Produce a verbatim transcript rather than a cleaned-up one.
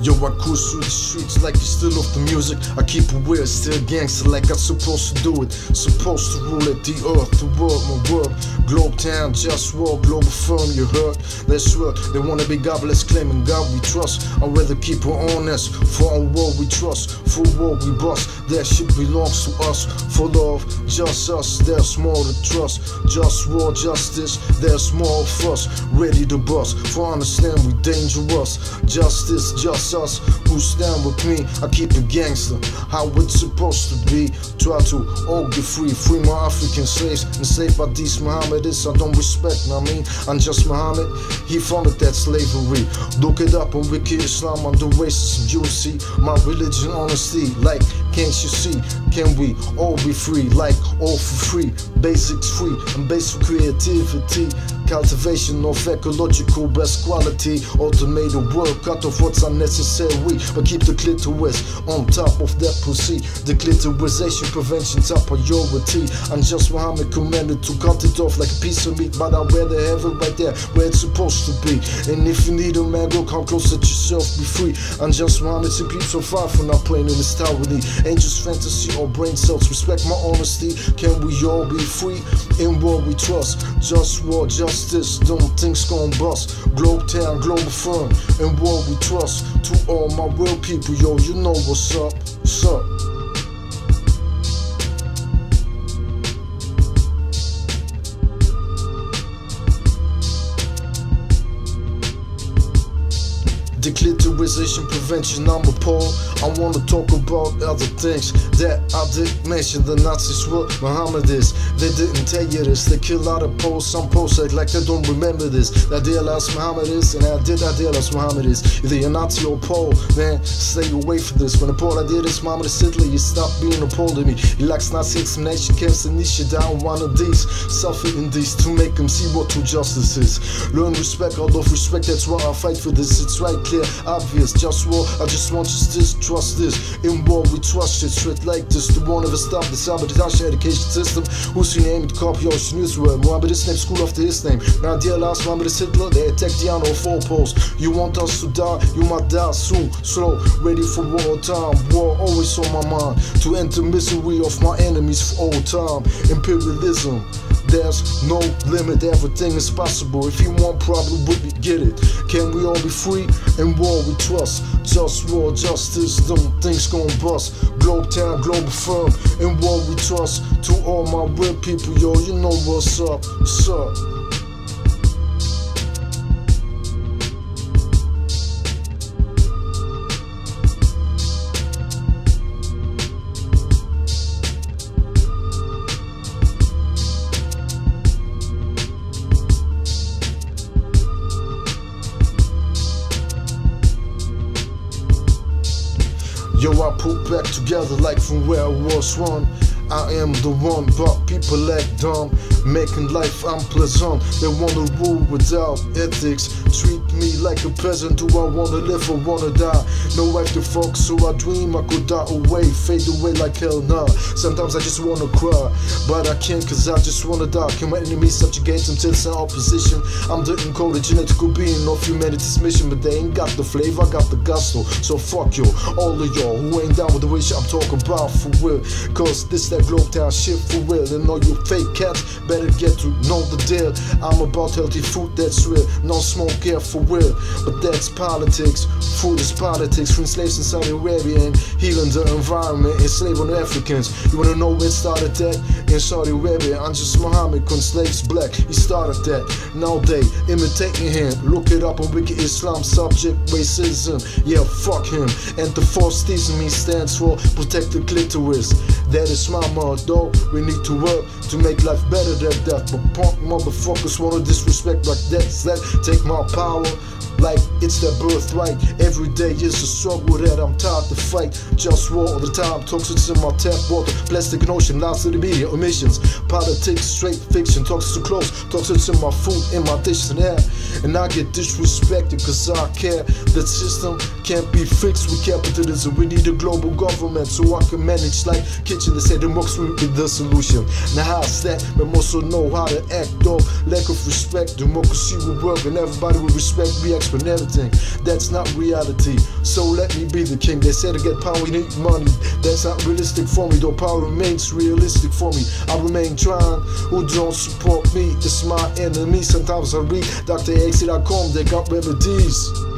Yo, I cruise through the streets like you still off the music. I keep it weird, still gangster like I'm supposed to do it. Supposed to rule at the earth, the world, my world. Globe town, just war, global firm, you heard? That's right, they wanna be godless, claiming God we trust. I'd rather keep it honest, for on war we trust. For war we bust, that shit belongs to us. For love, just us, there's more to trust. Just war, justice, there's more of us. Ready to bust, for understand we dangerous. Justice, just us, who stand with me. I keep it gangster, how it's supposed to be. Try to all get free, free my African slaves, enslaved by these Mohammedists I don't respect, I mean, I'm just Muhammad, he founded that slavery. Look it up on Wiki Islam under racism, you'll see my religion, honesty, like, can't you see? Can we all be free, like, all for free? Basics free, and basic creativity. Cultivation of ecological best quality. Automated work, cut off what's unnecessary, but keep the clitoris on top of that pussy. The clitorisation prevention top priority. I'm just Muhammad commanded to cut it off like a piece of meat, but I'd rather have it right there where it's supposed to be. And if you need a man, go come close, let yourself be free. I'm just Muhammad, to keep so far from not playing in this tyranny. Ain't just fantasy or brain cells, respect my honesty. Can we all be free in what we trust? Just war, justice, don't think's gon' bust. Globe town, global firm, in what we trust. To all my real people, yo, you know what's up, what's up. Declitterization prevention, I'm appalled. I wanna talk about other things that I didn't mention. The Nazis were Mohammedists, they didn't tell you this. They kill out of Poles, some Poles act like they don't remember this. They idealize Mohammedists, and I did idealize Mohammedists. Either you're Nazi or Pole, man, stay away from this. When the Pole I did this, Mohammed Hitler, you stop being a Pole to me. He likes Nazi extermination camps and niche down one of these. Suffering these to make them see what true justice is. Learn respect, out of respect, that's why I fight for this. It's right, clear, obvious, just war, I just want justice, trust this. In war we trust shit, straight like this. The one of us stop the sabotage education system. Who's your name? Copy your Israel. Mohammed's name, school after his name. Now dear last Mohammed Hitler, they attacked the honor of four poles. You want us to die, you might die soon. Slow, ready for war time. War always on my mind. To end the misery of my enemies for all time. Imperialism, there's no limit, everything is possible. If you want problem, we get it. Can we all be free? In war we trust. Just war, justice, them things gon' bust. Globe town, global firm. In war we trust. To all my real people, yo, you know what's up, what's up. Yo, I put back together like from where I was one. I am the one, but people act dumb, making life unpleasant. They wanna rule without ethics, treat me like a peasant. Do I wanna live or wanna die? No wife to fuck, so I dream I could die away, fade away like hell nah. Sometimes I just wanna cry, but I can't cause I just wanna die. Can my enemies subjugate them till it's in opposition? I'm the encoded genetical being of humanity's mission, but they ain't got the flavor, I got the gusto. So fuck you, all of y'all who ain't down with the wish I'm talking about for real. Cause this that globe town shit for real. And all you fake cats better get to know the deal. I'm about healthy food, that's real. No smoke here for real, but that's politics. Food is politics. Freeing slaves in Saudi Arabia and healing the environment, enslaving Africans. You wanna know where it started that? In Saudi Arabia, I'm just Muhammad, con slaves black, he started that. Now they imitating him. Look it up on Wiki Islam, subject racism. Yeah, fuck him. And the force teasing me stands for protect the clitoris. That is my motto. We need to work to make life better than that. But punk motherfuckers wanna disrespect like that's that. Take my power like it's their birthright. Every day is a struggle that I'm tired to fight. Just war all the time, toxins in my tap water, plastic and ocean, lies to the media, emissions, politics, straight fiction, toxins too close, toxins in my food, in my dishes and air. And I get disrespected cause I care. The system can't be fixed with capitalism. We need a global government so I can manage like kitchen. They say democracy will be the solution. Now how's that? But also know how to act though. Lack of respect, democracy will work and everybody will respect reacts for everything. That's not reality. So let me be the king. They say to get power you need money. That's not realistic for me, though power remains realistic for me. I remain trying. Who don't support me, it's my enemy. Sometimes I read Doctor X dot com, they got remedies.